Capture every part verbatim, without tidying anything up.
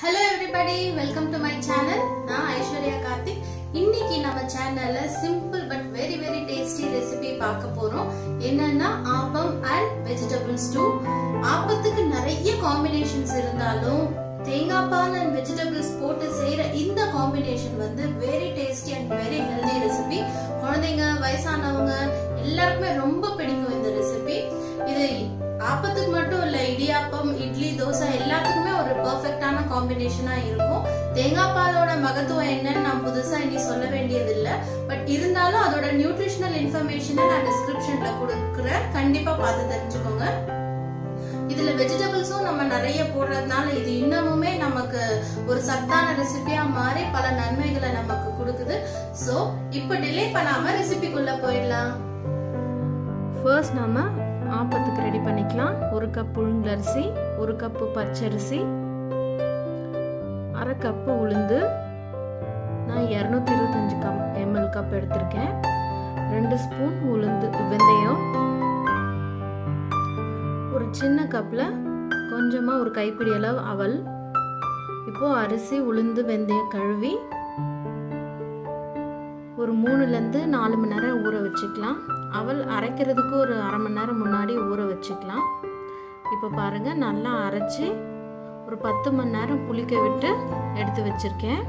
Hello everybody, welcome to my channel. நான் ஐஸ்வர்யா கார்த்திக். இன்னைக்கு நம்ம சேனல்ல simple but very very tasty recipe பார்க்க போறோம். என்னன்னா ஆப்பம் and vegetable stew. ஆப்பத்துக்கு நிறைய காம்பினேஷன்ஸ் இருந்தாலும் தேங்காய் பால் and vegetables போட்டு செய்யற இந்த காம்பினேஷன் வந்து very tasty and very healthy recipe. குழந்தைங்க, வயசானவங்க எல்லாருக்குமே ரொம்ப பிடிக்கும் இந்த ரெசிபி. இது ஆப்பத்துக்கு மட்டும் இல்ல, இடியாப்பம், இட்லி, தோசை எல்லாத்துக்குமே ஒரு பெர்ஃபெக்ட்டான காம்பினேஷனா இருக்கும். தேங்காய் பாலோட மகத்துவம் என்னன்னு நான் புதுசா இனி சொல்ல வேண்டியது இல்ல. பட் இருந்தாலும் அதோட நியூட்ரிஷனல் இன்ஃபர்மேஷனை நான் டிஸ்கிரிப்ஷன்ல கொடுக்குறேன், கண்டிப்பா பார்த்து தெரிஞ்சுக்கோங்க. இதுல வெஜிடபிள்ஸும் நம்ம நிறைய போடுறதுனால இது இன்னமுமே நமக்கு ஒரு சத்தான ரெசிபியா மாறி பல நன்மைகளை நமக்கு கொடுக்குது. சோ இப்ப டிலே பண்ணாம ரெசிபிக்குள்ள போயிடலாம். ஃபர்ஸ்ட் நாம ஆப்பத்துக்கு ரெடி பண்ணிக்கலாம். ஒரு கப் புழுங்கலரிசி, ஒரு கப்பு பச்சரிசி, அரை கப்பு உளுந்து, நான் இருநூத்தி இருபத்தஞ்சு கம் எம்எல் கப் எடுத்திருக்கேன். ரெண்டு ஸ்பூன் உளுந்து வெந்தயம், ஒரு சின்ன கப்பில் கொஞ்சமாக ஒரு கைப்பிடி அளவு அவல். இப்போது அரிசி, உளுந்து, வெந்தயம் கழுவி ஒரு மூணுலேருந்து நாலு மணி நேரம் ஊற வச்சுக்கலாம். அவல் அரைக்கிறதுக்கு ஒரு அரை மணி நேரம் முன்னாடி ஊற வச்சுக்கலாம். இப்போ பாருங்கள், நல்லா அரைச்சி ஒரு பத்து மணி நேரம் புளிக்க விட்டு எடுத்து வச்சுருக்கேன்.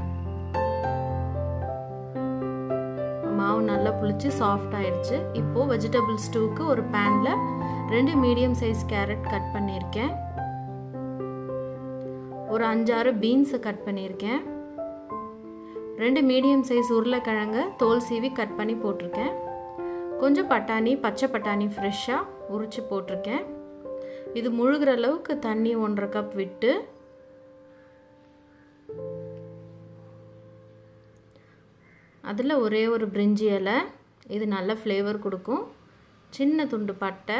மாவு நல்லா புளிச்சு சாஃப்ட் ஆயிடுச்சு. இப்போது வெஜிடபிள் ஸ்டூக்கு ஒரு பேனில் ரெண்டு மீடியம் சைஸ் கேரட் கட் பண்ணியிருக்கேன், ஒரு அஞ்சாறு பீன்ஸை கட் பண்ணியிருக்கேன், ரெண்டு மீடியம் சைஸ் உருளைக்கிழங்கு தோல் சீவி கட் பண்ணி போட்டிருக்கேன், கொஞ்சம் பட்டாணி, பச்சை பட்டாணி ஃப்ரெஷ்ஷாக உரித்து போட்டிருக்கேன். இது முழுகிற அளவுக்கு தண்ணி ஒன்றரை கப் விட்டு அதில் ஒரே ஒரு பிரிஞ்சி இலை, இது நல்ல ஃப்ளேவர் கொடுக்கும், சின்ன துண்டு பட்டை,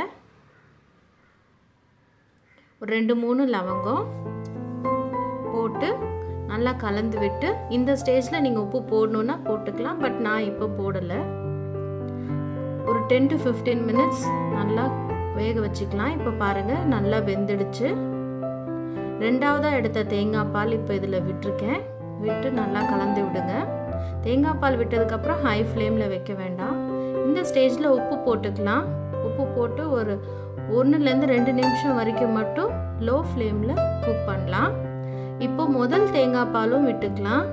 ஒரு ரெண்டு மூணு லவங்கம் போட்டு நல்லா கலந்து விட்டு, இந்த ஸ்டேஜில் நீங்கள் உப்பு போடணுன்னா போட்டுக்கலாம், பட் நான் இப்போ போடலை. ஒரு டென் டு ஃபிஃப்டீன் மினிட்ஸ் நல்லா வேக வச்சுக்கலாம். இப்போ பாருங்கள், நல்லா வெந்துடுச்சு. ரெண்டாவதாக எடுத்த தேங்காய் பால் இப்போ இதில் விட்டுருக்கேன். விட்டு நல்லா கலந்து விடுங்க. தேங்காய் பால் விட்டதுக்கப்புறம் ஹை ஃப்ளேமில் வைக்க வேண்டாம். இந்த ஸ்டேஜில் உப்பு போட்டுக்கலாம். உப்பு போட்டு ஒரு ஒன்றுலேருந்து ரெண்டு நிமிஷம் வரைக்கும் மட்டும் லோ ஃப்ளேமில் குக் பண்ணலாம். இப்போ முதல் தேங்காய் பாலும் விட்டுக்கலாம்.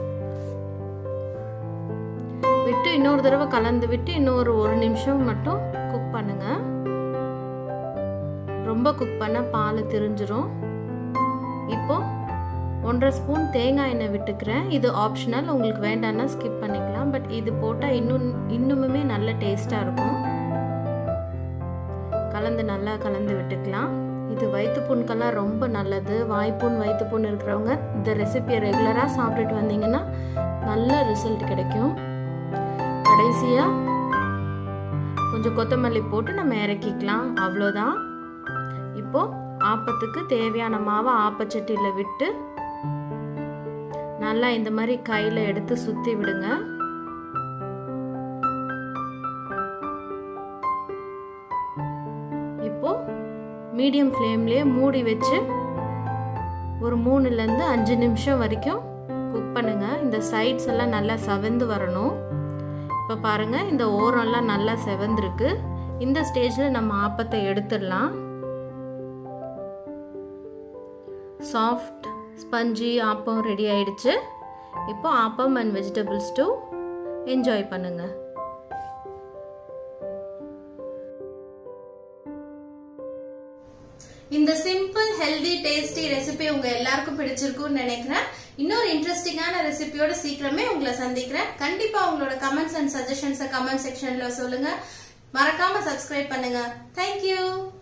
விட்டு இன்னொரு தடவை கலந்து விட்டு இன்னொரு ஒரு நிமிஷம் மட்டும் குக் பண்ணுங்க. ரொம்ப குக் பண்ண பால் திரிஞ்சிரும். இப்போ ஒன்றரை ஸ்பூன் தேங்காய் எண்ணெய் விட்டுக்கிறேன். இது ஆப்ஷனல், உங்களுக்கு வேண்டாம்னா ஸ்கிப் பண்ணிக்கலாம். பட் இது போட்டால் இன்னும் இன்னுமே நல்ல டேஸ்டாக இருக்கும். கலந்து நல்லா கலந்து விட்டுக்கலாம். இது வயிற்றுப்புண்கெல்லாம் ரொம்ப நல்லது. வாய்ப்புண், வயிற்றுப்புண் இருக்கிறவங்க இந்த ரெசிபியை ரெகுலராக சாப்பிட்டுட்டு வந்தீங்கன்னா நல்ல ரிசல்ட் கிடைக்கும். கடைசியாக கொஞ்சம் கொத்தமல்லி போட்டு நம்ம இறக்கிக்கலாம். அவ்வளோதான். இப்போது ஆப்பத்துக்கு தேவையான மாவை ஆப்பச்சட்டியில் விட்டு நல்லா இந்த மாதிரி கையில் எடுத்து சுற்றி விடுங்க. இப்போது மீடியம் ஃப்ளேம்லேயே மூடி வச்சு ஒரு மூணுலேருந்து அஞ்சு நிமிஷம் வரைக்கும் குக் பண்ணுங்கள். இந்த சைட்ஸ் எல்லாம் நல்லா செவந்து வரணும். இப்போ பாருங்கள், இந்த ஓரம்லாம் நல்லா செவந்திருக்கு. இந்த ஸ்டேஜில் நம்ம ஆப்பத்தை எடுத்துடலாம். சாஃப்ட் ஸ்பஞ்சி ஆப்பம் ரெடி ஆயிடுச்சு. இப்போ appam and vegetable stew enjoy பண்ணுங்க. இந்த சிம்பிள் ஹெல்தி டேஸ்டி ரெசிபி உங்க எல்லாருக்கும் பிடிச்சிருக்கும்னு நினைக்கிறேன். இன்னொரு இன்ட்ரெஸ்டிங்கான ரெசிபியோட சீக்கிரமே உங்களை சந்திக்கிறேன். கண்டிப்பா உங்களோட கமெண்ட்ஸ் அண்ட் சஜஷன்ஸை கமெண்ட் செக்ஷன்ல சொல்லுங்க. மறக்காம சப்ஸ்கிரைப் பண்ணுங்க. தேங்க்யூ.